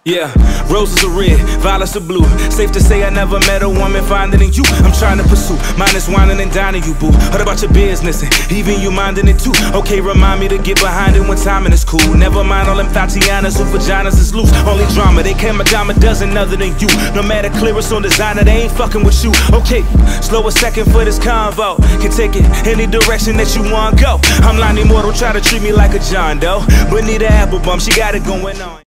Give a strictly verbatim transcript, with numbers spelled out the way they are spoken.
Yeah, roses are red, violets are blue. Safe to say I never met a woman finer than you. I'm trying to pursue, mine is whining and dining you, boo. Heard about your business and even you minding it too. Okay, remind me to get behind it when timing is cool. Never mind all them Tatianas who vaginas is loose. Only drama, they came a dime a dozen other than you. No matter clearance on designer, they ain't fucking with you. Okay, slow a second for this convo. Can take it any direction that you want go. I'm Lonnie Mortal, try to treat me like a John Doe, but need an apple bum, she got it going on.